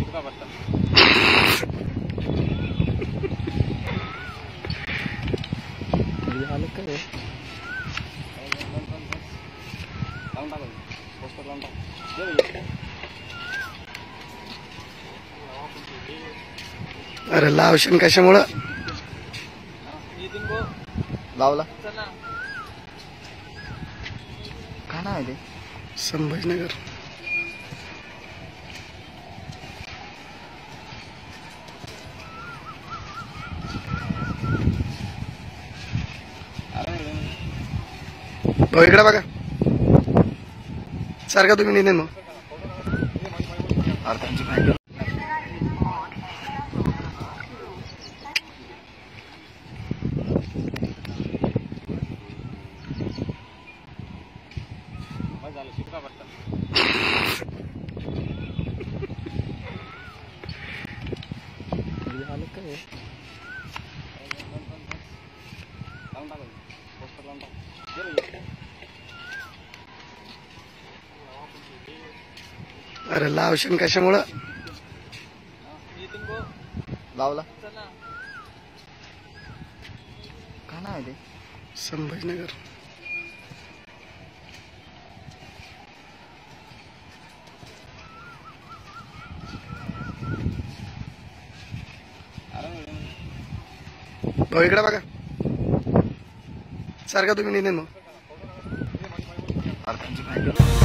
सुका पडतात. हालत काय रे? लावून टाका पोस्टर लावून टाका. अरे लावशन कशामुळं लावला? काय नाव आहे ते? संभाजीनगर. भाऊ इकडे बघा. सारखा तुम्ही नेते मग अर्थांची माहिती. झालं सुका पडतात. हालत काय रे? लावून टाका पोस्टर लावून टाका. अरे लावशन कशामुळं लावला? काय नाव आहे ते? संभाजीनगर. भाऊ इकडे बघा. सारखा तुम्ही नेते मग अर्थांची माहिती.